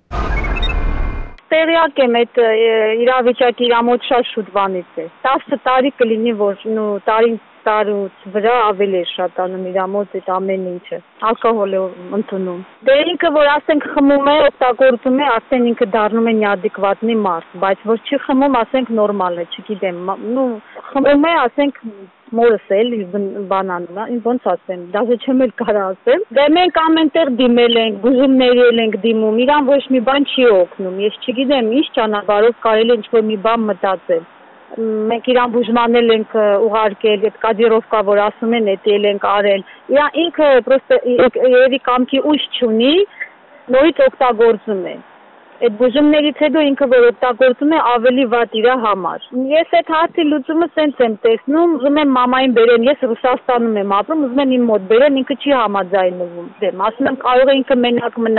Տեղյակ եմ այդ իրավիճակը իր մոտ շատ շուտ բանից է։ 10 տարի կլինի, որ տարին տարուց վրա ավելի է շատանում իր մոտ այդ ամեն ինչը։ Ալկոհոլ է ընդունում։ Դե ինքը որ ասենք խմում է, օգտագործում է, ասեն ինքը դառնում է неадекватный մարդ, բայց որ չի խմում, ասենք նորմալ է, չգիտեմ, խմում է, ասենք մորս էլ բանանում, ոնց ասեմ, դաժե չեմ էլ կարա ասեմ։ Դե մենք ամենտեղ դիմել ենք, բուժումների էլ ենք դիմում, իրան ոչ մի բան չի օգնում։ Ես չգիտեմ, ինչ ճանապարհով կարելի է ինչ-որ մի բան մտածել։ Մենք իրան բուժմանել ենք ուղարկել, այդ կադիրովկա, որ ասում են, էտել ենք արել։ Իրան ինքը պրոստը երևի կամքի ուժ չունի, նորից օգտագործում է։ Այդ բուժումներից հետո ինքը որ օգտագործում է ավելի վատ իր համար։ Ես այդ հարցի լուծումը սենց եմ տեսնում, ուզում եմ մամային բերեմ, ես Ռուսաստանում եմ ապրում, ուզում եմ իմ մոտ բերեմ, ինքը չի համաձայնվում։ Դեմ, ասում եմ կարող է ինքը մենակ մնա,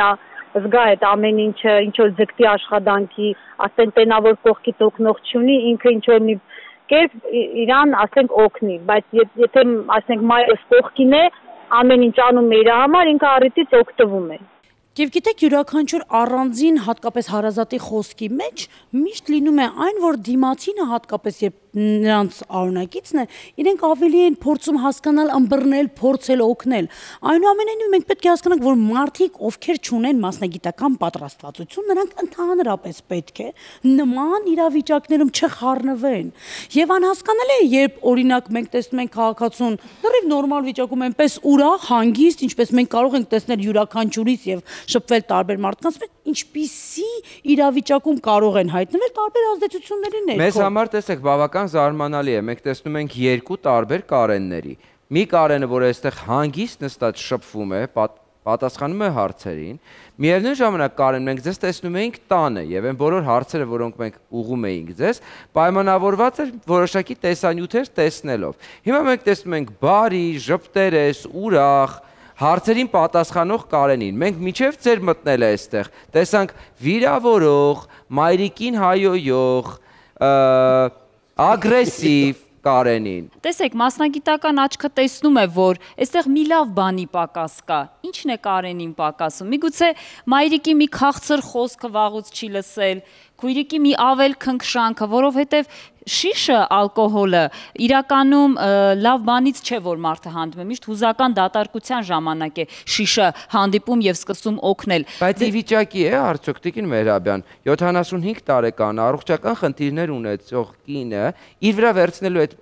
զգա այդ ամեն ինչը, ինչ որ ձգտի աշխատանքի, ասեն տենավոր կողքի տոկնող չունի, ինքը ինչ որ մի կերպ իրան ասենք օգնի, բայց եթե ասենք մայրս կողքին է, ամեն ինչ անում է իր համար, ինքը առիթից օգտվում է։ Եվ գիտեք, յուրաքանչյուր առանձին, հատկապես հարազատի խոսքի մեջ միշտ լինում է այն, որ դիմացինը հատկապես երբ նրանց արունակիցն է, իրենք ավելի են փորձում հասկանալ, ըմբռնել, փորձել օգնել։ Այնուամենայնիվ մենք պետք է հասկանանք, որ մարդիկ, ովքեր չունեն մասնագիտական պատրաստվածություն, նրանք ընդհանրապես պետք է նման իրավիճակներում չխառնվեն։ Եվ անհասկանալի է, երբ օրինակ մենք տեսնում ենք քաղաքացուն լրիվ նորմալ վիճակում այնպես ուրախ, հանգիստ, ինչպես մենք կարող ենք տեսնել յուրաքանչյուրից եւ շփվել տարբեր մարդկանց, ինչպիսի իրավիճակում կարող են հայտնվել տարբեր ազդեցությունների ներքո։ Մեզ համար տեսեք, բավական զարմանալի է, մենք տեսնում ենք երկու տարբեր Կարենների։ Մի Կարենը, որ այստեղ հանգիստ նստած շփվում է, պատասխանում է հարցերին, միևնույն ժամանակ Կարեն, մենք ձեզ տեսնում էինք տանը եւ այն բոլոր հարցերը, որոնք մենք ուղղում էինք ձեզ, պայմանավորված էր որոշակի տեսանյութեր տեսնելով։ Հիմա մենք տեսնում ենք բարի, ժպտերես, ուրախ, հարցերին պատասխանող Կարենին, մենք միջև ձեր մտնել է այստեղ, տեսանք վիրավորող, մայրիկին հայոյող, ագրեսիվ Կարենին։ Տեսեք, մասնագիտական աչքը տեսնում է, որ այստեղ մի լավ բանի պակաս կա։ Ինչն է Կարենին պակասում։ Միգուցե մայրիկի մի քաղցր խոսքը վաղուց չի լսել, քույրիկի մի ավել քնքշանքը, որովհետև շիշը, ալկոհոլը իրականում լավ բանից չէ, որ մարդը հանդիպում է, միշտ հուզական դատարկության ժամանակ է շիշը հանդիպում եւ սկսում օգնել։ Բայց ի վիճակի է արդյոք Տիկին Մեհրաբյան 75 տարեկան առողջական խնդիրներ ունեցող կինը իր վրա վերցնելու այդ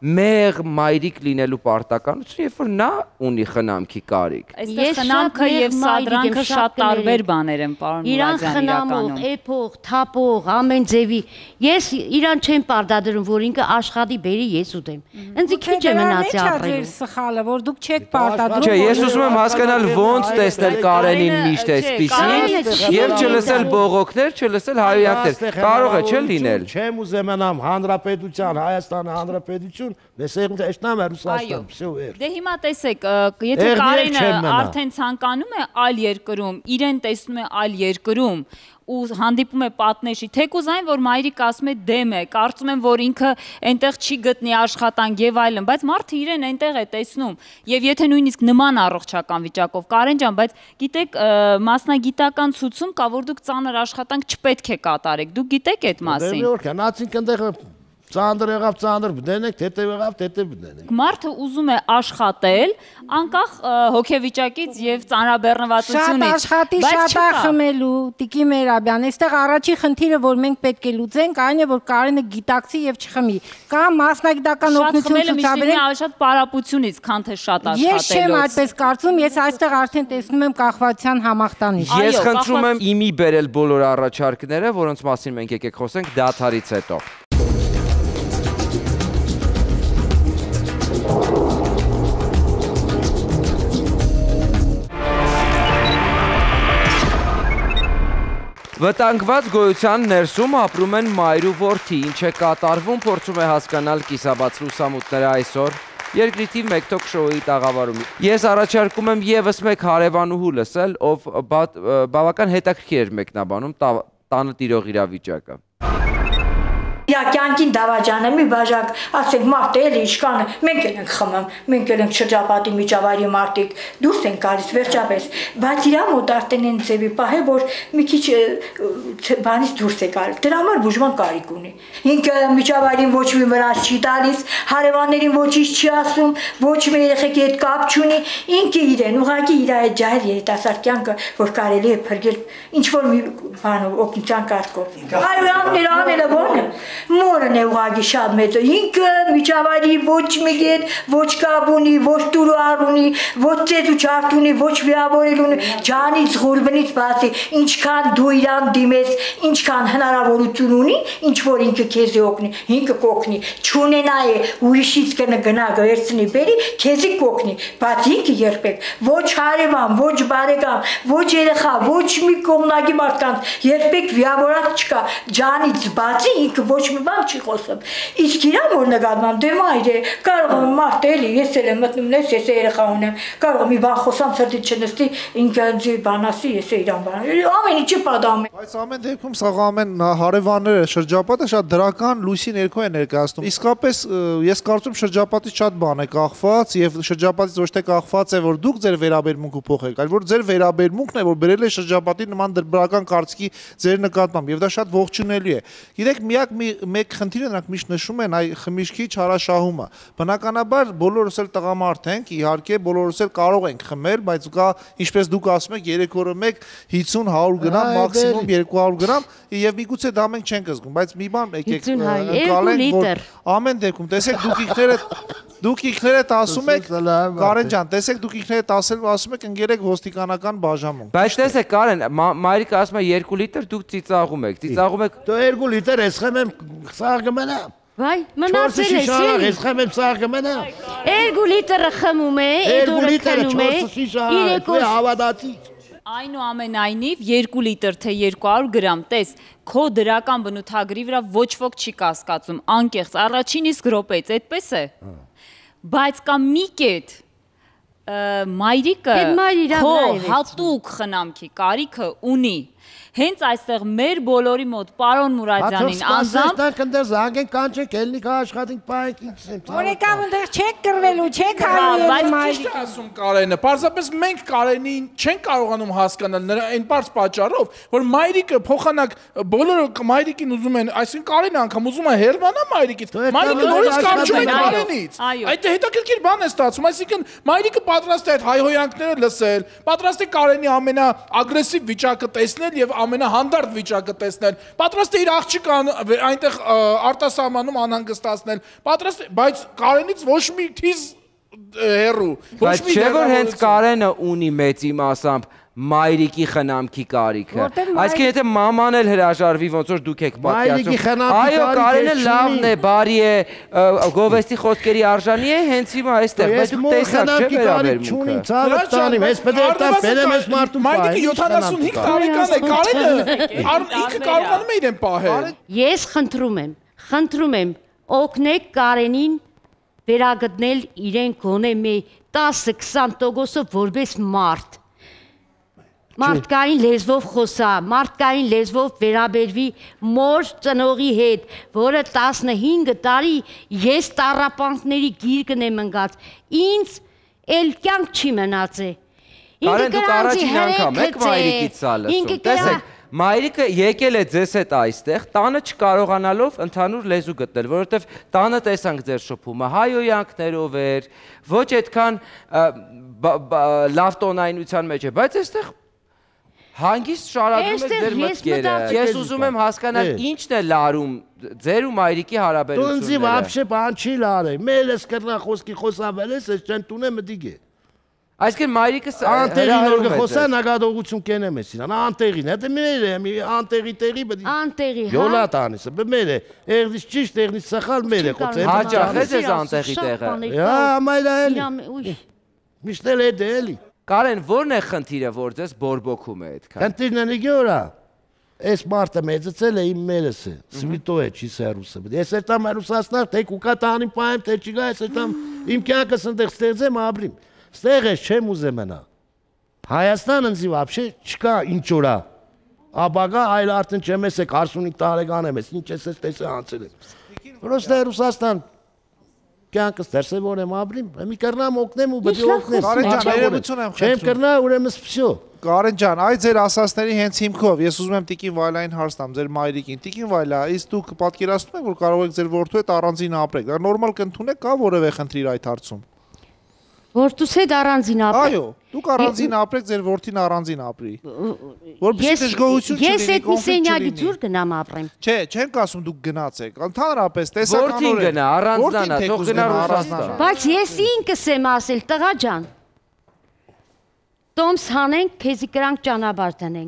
մեղ մայրիկ լինելու պարտականությունը, երբ որ նա ունի խնամքի կարիք։ Այստեղ խնամքը եւ սադրանքը շատ տարբեր բաներ են, պարոն Մուրադյան, իրականում։ Էփող, թափող, ամեն ձևի։ Ես իրան չեմ պարտադրում, որ ինքը աշխատի բերի, ես ուտեմ։ Ինձ քիչ է մնացի ապրելու։ Սխալը, որ դուք չեք պարտադրում։ Չէ, ես ուզում եմ հասկանալ ոնց տեսնել Կարենին միշտ այսպիսին եւ չլսել բողոքներ, չլսել հայհոյանքներ։ Կարող է չէ լինել։ Չեմ ուզենամ հանրապետության, Հայաստանը հանրապետություն, լսեմ դեշնամ Ռուսաստան, всё էր։ Դե հիմա տեսեք, եթե Կարենը արդեն ցանկանում է այլ երկրում, իրեն տեսնում է այլ երկրում ու հանդիպում է պատնեշի, թեկուզ այն, որ մայրիկը ասում է դեմ է, կարծում եմ, որ ինքը այնտեղ չի գտնի աշխատանք եւ այլն, բայց մարդը իրեն այնտեղ է տեսնում։ Եվ եթե նույնիսկ նման առողջական վիճակով Կարեն ջան, բայց գիտեք, մասնագիտական ցուցում կա, որ դուք ծանր աշխատանք չպետք է կատարեք։ Դուք գիտեք այդ մասին։ Դե որ գնացինք այնտեղ ծանր եղավ, ծանր բնենք, թեթև եղավ, թեթև բնենք։ Մարդը ուզում է աշխատել, անկախ հոգեվիճակից եւ ծանրաբեռնվածությունից։ Շատ աշխատի, շատ խմելու, Տիկին Մեհրաբյան, այստեղ առաջի խնդիրը, որ մենք պետք է լուծենք, այն է, որ Կարենը գիտակցի եւ չխմի։ Կամ մասնագիտական օգնություն ցուցաբերենք շատ պարապությունից, քան թե շատ աշխատելուց։ Ես չեմ այդպես կարծում, ես այստեղ արդեն տեսնում եմ կախվածության համախտանիշ։ Ես խնդրում եմ իմի բերել բոլոր առաջարկները, որոնց մասին մենք եկեք խոսենք դադարից հետո։ Վտանգված գոյության ներսում ապրում են մայր ու որդի, ինչ է կատարվում, փորձում է հասկանալ կիսաբաց լուսամուտները այսօր երկրի թիվ 1 թոք շոուի տաղավարում։ Ես առաջարկում եմ եւս մեկ հարևանուհու լսել, ով բավական հետաքրքիր էր մեկնաբանում տանը տիրող իրավիճակը։ Իրա կյանքին դավաճանը մի բաժակ, ասենք մարդը էլի իշկանը, մենք ենք խմում, մենք ենք շրջապատի միջավայրի մարդիկ, դուրս են գալիս վերջապես, բայց իրա մոտ արդեն են ձևի պահ է, որ մի քիչ բանից դուրս է գալ, դրա համար բուժման կարիք ունի։ Ինքը միջավայրին ոչ մի վրաց չի տալիս, հարևաններին ոչինչ չի ասում, ոչ մի երեխեքի հետ կապ չունի, ինքը իրեն ուղղակի իր այդ ջահել երիտասարդ կյանքը, որ կարելի է փրկել ինչ որ մի բանով օգնության կարգով։ Հայրենիքները անելը ո՞ն է։ Մորն է ուղղակի շատ մեծը, ինքը միջավայրի ոչ մի գետ, ոչ կապ ունի, ոչ տուրուար ունի, ոչ ծեծ ու չարդ ունի, ոչ վիրավորել ունի, ջանից ղուրբնից բացի, ինչքան դու իրան դիմես, ինչքան հնարավորություն ունի, ինչ որ ինքը քեզի օգնի, ինքը կօգնի, չունենա է ուրիշից կգնա վերցնի բերի, քեզի կօգնի, բայց ինքը երբեք ոչ հարևան, ոչ բարեկամ, ոչ երեխա, ոչ մի կողմնակի մարդկանց երբեք վիրավորած չկա, ջանից բացի ինքը ոչ մի բան չի խոսում։ Իսկ իրա որ նկատմամբ դե մայր է, կարող եմ մարդ էլի, ես էլ եմ մտնում ես երեխա ունեմ, կարող եմ մի բան խոսամ սրտից չնստի, ինքը բան ասի, ես իրան բան։ Ամեն ինչը պատահում է։ Բայց ամեն դեպքում սա ամեն հարևանները շրջապատը շատ դրական լույսի ներքո է ներկայացնում։ Իսկապես ես կարծում շրջապատից շատ բան է կախված եւ շրջապատից ոչ թե կախված է որ դուք ձեր վերաբերմունքը փոխեք, այլ որ ձեր վերաբերմունքն է որ բերել է շրջապատի նման դրական կարծիքի ձեր նկատմամբ եւ դա շատ ողջունելի է։ Գիտեք, միակ մեկ խնդիրը նրանք միշտ նշում են այ խմիչքի չարաշահումը։ Բնականաբար բոլորս էլ տղամարդ ենք, իհարկե բոլորս էլ կարող ենք խմել, բայց կա, ինչպես դուք ասում եք, 3 օրը մեկ 50-100 գրամ, մաքսիմում 200 գրամ եւ միգուցե դա մենք չենք զգում, բայց մի բան եկեք ընկալենք, որ ամեն դեպքում տեսեք դուք ինքներդ ասում եք, Կարեն ջան, տեսեք դուք ինքներդ ասում եք ընկերեք ոստիկանական բաժանում։ Բայց տեսեք Կարեն, մայրիկը ասում է 2 լիտր, դուք ծիծաղում եք։ Դու 2 լիտր ես խմեմ, սաղ կմնա։ Վայ, մնացել ես էլի։ Ես խմեմ սաղ կմնա։ 2 լիտրը խմում է, այդ օրը քնում է։ 4 շիշա հավատացի։ Այնուամենայնիվ 2 լիտր թե 200 գրամ, տես, քո դրական բնութագրի վրա ոչ ոք չի կասկածում, անկեղծ առաջին իսկ րոպեից, այդպես է։ Բայց կա մի կետ, մայրիկը քո հատուկ խնամքի կարիքը ունի։ Հենց այստեղ մեր բոլորի մոտ պարոն Մուրադյանին անձամբ ընդ զանգեն կանչենք ելնի կա աշխատենք պայենք ինքս։ Օրեկան ընդ չեք կրվելու, չեք հարել մայրիկը։ Բայց ասում Կարենը, պարզապես մենք Կարենին չենք կարողանում հասկանալ նրա այն բարձ պատճառով, որ մայրիկը փոխանակ բոլորը մայրիկին ուզում են, այսինքն Կարենը անգամ ուզում է հեռանա մայրիկից։ Մայրիկը նորից կարճում է Կարենից։ Այդ հետաքրքիր բան է ստացվում, այսինքն մայրիկը պատրաստ է այդ հայհոյանքները լսել, պատրաստ է Կարենի ամենաագրեսիվ վիճակը տեսնել եւ ամենահանդարտ վիճակը տեսնել, պատրաստ է իր աղջիկան այնտեղ արտասահմանում անհանգստացնել, պատրաստ է, բայց Կարենից ոչ մի թիզ հեռու, ոչ մի չէ որ հենց Կարենը ունի մեծ իմասամբ մայրիկի խնամքի կարիքը։ Այսինքն եթե մաման էլ հրաժարվի ոնց որ դուք եք պատկերացնում։ Այո, Կարենը լավն է, բարի է, գովեստի խոսքերի արժանի է, հենց հիմա այստեղ, բայց դուք տեսաք չէ վերաբերմունքը։ Ցավը տանիմ, ես պետք է տամ բերեմ ես մարդու պահ։ Մայրիկը 75 տարեկան է, Կարենը ինքը կարողանում է իրեն պահել։ Ես խնդրում եմ, օգնեք Կարենին վերագտնել իրեն գոնե մի 10-20%-ով որպես մարդ։ Մարդկային լեզվով խոսա, մարդկային լեզվով վերաբերվի մոր ծնողի հետ, որը 15 տարի ես տառապանքների գիրկն եմ ընկած, ինձ էլ կյանք չի մնացել։ Կարեն դուք առաջին անգամ եք մայրիկից սա լսում, տեսեք, մայրիկը եկել է ձեզ հետ այստեղ, տանը չկարողանալով ընդհանուր լեզու գտնել, որովհետև տանը տեսանք ձեր շփումը, հայհոյանքներով էր, ոչ այդքան լավ տոնայնության մեջ է, բայց այստեղ հանգիստ շարադրում եք ձեր մտքերը։ Ես ուզում եմ հասկանալ ինչն է լարում ձեր ու մայրիկի հարաբերությունները։ Տունձի вообще բան չի լարել։ Մելս կրնա խոսքի խոսաբերես, ես չեն տունե մտիգե։ Այսինքն մայրիկս անտեղին որ գխոսա նագադողություն կենեմ ես իրան, անտեղին, հետո մեր է, անտեղի տեղի բդի։ Անտեղի, հա։ Յոլա տանիսը, մեր է, երդից ճիշտ, երդից սխալ մեր է խոցել։ Հաճախ է ձեզ անտեղի տեղը։ Հա, մայլա էլի։ Միշտ էլ է դե էլի։ Կարեն, որն է խնդիրը, որ ձեզ բորբոքում է այդքան։ Խնդիրն է գյուրա։ Այս մարդը մեծացել է իմ մերս է, սվիտո է, չի սերուսը։ Ես երտամ Ռուսաստան, թե կուկա տանին պայեմ, թե չգա, ես երտամ իմ կյանքս ընդեղ ստեղծեմ, ապրիմ։ Ստեղ ես չեմ ուզեմ մնա։ Հայաստան ընձի вообще չկա ինչ օրա։ Աբագա այլ արդեն չեմ ես եք 55 տարեկան եմ ես, ինչ ես ես տեսե անցել եմ։ Պրոստե Ռուսաստան կյանքս դերսևոր եմ ապրիմ, մի կրնամ օգնեմ ու բդի օգնեմ։ Կարեն ջան, ներողություն եմ խնդրում։ Չեմ կրնա, ուրեմն վсё։ Կարեն ջան, այդ ձեր ասածների հենց հիմքով ես ուզում եմ Տիկին Վայլային հարց տամ, ձեր մայրիկին։ Տիկին Վայլա, իսկ դուք պատկերացնում եք, որ կարող եք ձեր որդու հետ առանձին ապրեք։ Դա նորմալ կընդունեք, կա որևէ խնդիր այդ հարցում։ Որդուս հետ առանձին ապրեք։ Այո, դուք առանձին ապրեք, ձեր որդին առանձին ապրի։ Որպեսզի դժգոհություն չլինի, ես այդ մի սենյակի ջուր գնամ ապրեմ։ Չէ, չեմ ասում դուք գնացեք։ Ընդհանրապես տեսականորեն։ Որդին գնա, առանձնանա, թող գնա Ռուսաստան։ Բայց ես ինքս եմ ասել, տղա ջան։ Տոմս հանենք, քեզի կրանք ճանապարհ տնենք։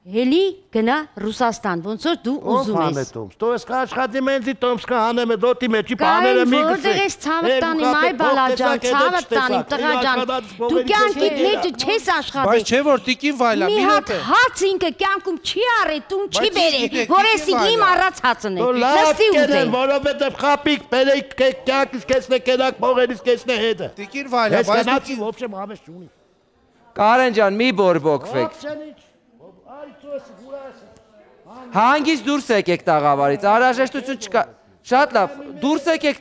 հելի գնա Ռուսաստան, ոնց որ դու ուզում ես։ Տո ես կաշխատի մենձի տոմսկա հանեմ է դոտի մեջի բաները մի գցեք։ Որտեղ ես ցավը տանի, մայ բալաջան, ցավը տանի, տղա ջան։ Դու կյանքիդ մեջ չես աշխատի։ Բայց չէ որ տիկին Վալյա, մի րոպե։ Հաց ինքը կյանքում չի արի, տուն չի բերի, որ էսի իմ առած հացն է։ Լստի ուտել։ Որովհետև խապիկ բերեք կյանքից կեսնե կենակ փողերից կեսնե հետը։ Տիկին Վալյա, բայց դու ոբշե մամես չունի։ Կարեն ջան, մի բորբոքվեք։ Հանգիստ դուրս եկեք տաղավարից, անհրաժեշտություն չկա։ Շատ լավ, դուրս եկեք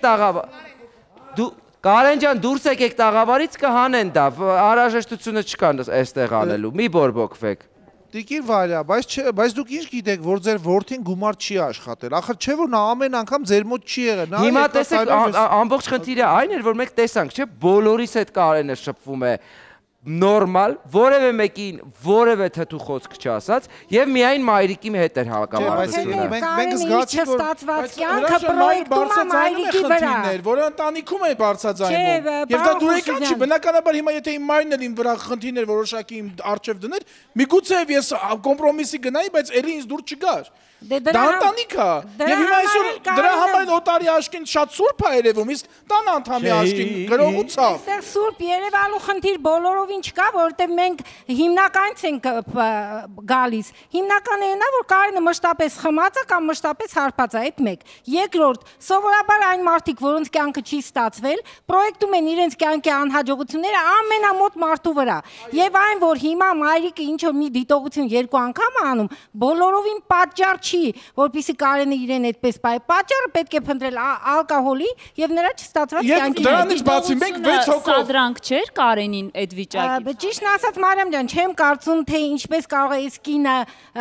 տաղավար։ Կարեն ջան, դուրս եկեք տաղավարից կհանեն դա, անհրաժեշտությունը չկա այստեղ անելու։ Մի բորբոքվեք։ Տիկին Վալյա, բայց դուք ինչ գիտեք, որ ձեր որդին գումար չի աշխատել։ Ախր չէ որ նա ամեն անգամ ձեր մոտ չի եղել։ Հիմա տեսեք, ամբողջ խնդիրը այն էր, որ մենք տեսանք, չէ, բոլորիս հետ Կարենը շփվում է նորմալ, որևէ մեկին որևէ թթու խոսք չասած եւ միայն մայրիկի հետ էր հակամարտությունը։ Մենք զգացի որ ստացված կյանքը պրոյեկտում է մայրիկի վրա, որը ընտանիքում է բարձրաձայնում։ Եվ դա դուրեկան չի, բնականաբար հիմա եթե իմ մայրն էլ իմ վրա խնդիրներ որոշակի իմ արժև դներ, միգուցե ես կոմպրոմիսի գնայի, բայց էլի ինձ դուր չգար։ Դա ընտանիք է։ Եվ հիմա այսօր դրա համար օտարի աշկին շատ սուրբ է երևում, իսկ տան անդամի աշկին գրողուց է։ Այստեղ սուրբ Երևանու խնդիր բոլորովին չկա, որովհետև մենք հիմնականից ենք գալիս։ Հիմնականը այն է, որ Կարենը մշտապես խմած է կամ մշտապես հարբած է, այդ մեկ։ Երկրորդ, սովորաբար այն մարդիկ, որոնց կյանքը չի ստացվել, պրոյեկտում են իրենց կյանքի անհաջողությունները ամենամոտ մարդու վրա։ Եվ այն, որ հիմա մայրիկը ինչ որ մի դիտողություն երկու անգամ է անում, բոլորովին պատճառ չի, որպեսզի Կարենը իրեն այդպես բայ։ Պատճառը պետք է փնտրել ալկոհոլի եւ նրա չստացված կյանքի։ Դրանից բացի մենք 6 հոգով սադրանք չէր Կարենին այդ վիճակի։ Ճիշտն ասած Մարիամ ջան, չեմ կարծում թե ինչպես կարող է այս կինը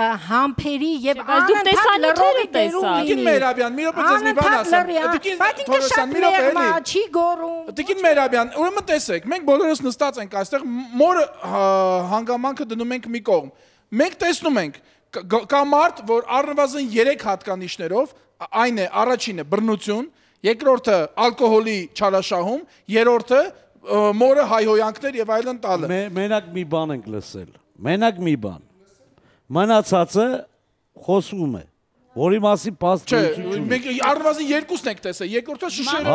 համբերի եւ անընդհատ լրովի տեսա։ Տիկին Մերաբյան, մի րոպե ձեզ մի բան ասեմ։ Բայց ինքը շատ մեղմա, չի գոռում։ Տիկին Մերաբյան, ուրեմն տեսեք, մենք բոլորս նստած ենք այստեղ, մորը հանգամանքը դնում ենք մի կողմ։ Մենք տեսնում ենք կա մարդ, որ առնվազն 3 հատկանիշներով, այն է առաջինը բռնություն, երկրորդը ալկոհոլի չարաշահում, երրորդը մորը հայհոյանքներ եւ այլն տալը։ Մենակ մի բան ենք լսել։ Մենակ մի բան։ Մնացածը խոսում է, որի մասին փաստություն չունի։ Մենք առնվազն երկուսն ենք տեսել, երկրորդը շշերը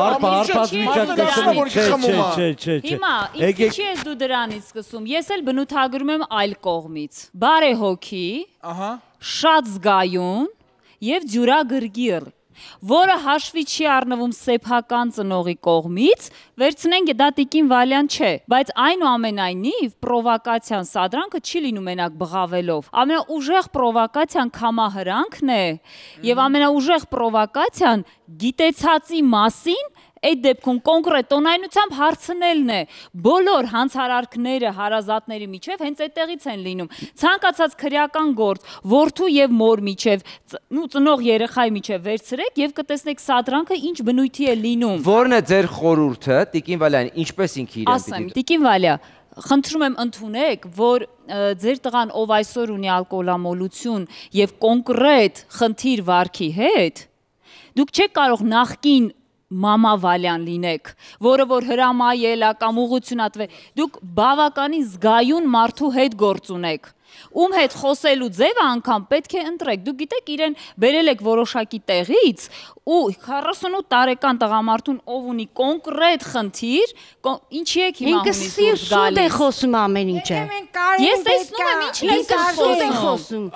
Հիմա ինչի ես դու դրանից սկսում։ Ես էլ բնութագրում եմ այլ կողմից։ Բարեհոգի, շատ զգայուն եւ ջուրագրգիռ, որը հաշվի չի առնվում սեփական ծնողի կողմից, վերցնենք դա տիկին Վալյան չէ, բայց այնուամենայնիվ պրովոկացիան սադրանքը չի լինում մենակ բղավելով։ Ամենաուժեղ պրովոկացիան քամահրանքն է եւ ամենաուժեղ պրովոկացիան գիտեցածի մասին այդ դեպքում կոնկրետ տոնայնությամբ հարցնելն է։ Բոլոր հանցարարքները հարազատների միջև հենց այդտեղից են լինում։ Ցանկացած քրեական գործ որդու եւ մոր միջև, ծնող երեխայի միջև վերցրեք եւ կտեսնեք սադրանքը ինչ բնույթի է լինում։ Որն է ձեր խորհուրդը, Տիկին Վալյան, ինչպես ինքը իրեն պիտի։ Ասեմ, Տիկին Վալյա, խնդրում եմ ընդունեք, որ ձեր տղան, ով այսօր ունի ալկոհոլամոլություն եւ կոնկրետ խնդիր վարքի հետ, դուք չեք կարող նախկին Մամա Վալյան լինեք, որը որ հրամայել է կամ ուղղությունատվել, դուք բավականին զգայուն մարդու հետ գործ ունեք, ում հետ խոսելու ձևը անգամ պետք է ընտրեք, դուք գիտեք իրեն բերել եք որոշակի տեղից ու 48 տարեկան տղամարդուն ով ունի կոնկրետ խնդիր, ինչի եք հիմա ունի սուրճ գալիս։ Ինքը է խոսում ամեն ինչը։ Ես տեսնում եմ ինչ ես խոսում։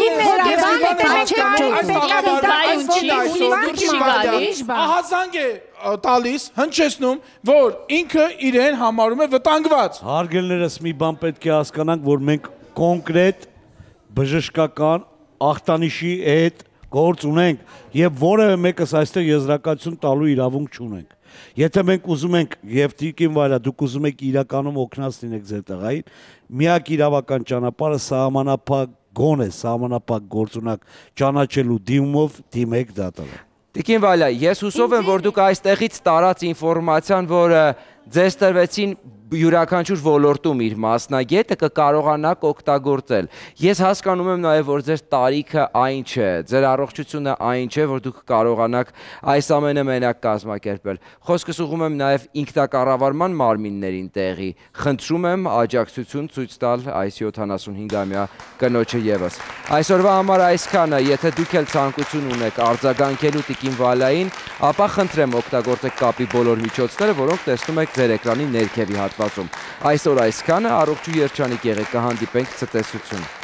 Ահա զանգ է տալիս, հնչեցնում, որ ինքը իրեն համարում է վտանգված։ Հարգելներս մի բան պետք է հասկանանք, որ մենք կոնկրետ բժշկական ախտանիշի հետ գործ ունենք եւ որևէ մեկս այստեղ եզրակացություն տալու իրավունք չունենք։ Եթե մենք ուզում ենք եւ Տիկին Վալյա, դուք ուզում եք իրականում օգնած լինեք ձեր տղային, միակ իրավական ճանապարհը սահմանափակ գոն է, սահմանափակ գործունակ ճանաչելու դիմումով դիմեք դատարան։ Տիկին Վալյա, ես հուսով եմ, որ դուք այստեղից տարած ինֆորմացիան, որ ձեզ տրվեցին յուրաքանչյուր ոլորտում իր մասնագետը կկարողանաք օգտագործել։ Ես հասկանում եմ նաև, որ ձեր տարիքը այն չէ, ձեր առողջությունը այն չէ, որ դուք կարողանաք այս ամենը մենակ կազմակերպել։ Խոսքս ուղղում եմ նաև ինքնակառավարման մարմիններին տեղի։ Խնդրում եմ աջակցություն ցույց տալ այս 75-ամյա կնոջը ևս։ Այսօրվա համար այսքանը, եթե դուք էլ ցանկություն ունեք արձագանքելու Տիկին Վալային, ապա խնդրեմ օգտագործեք կապի բոլոր միջոցները, որոնք տեսնում եք ձեր էկրանի ներքևի հատվածում։ Այսօր այսքանը, առողջ ու երջանիկ եղեք, կհանդիպենք ցտեսություն։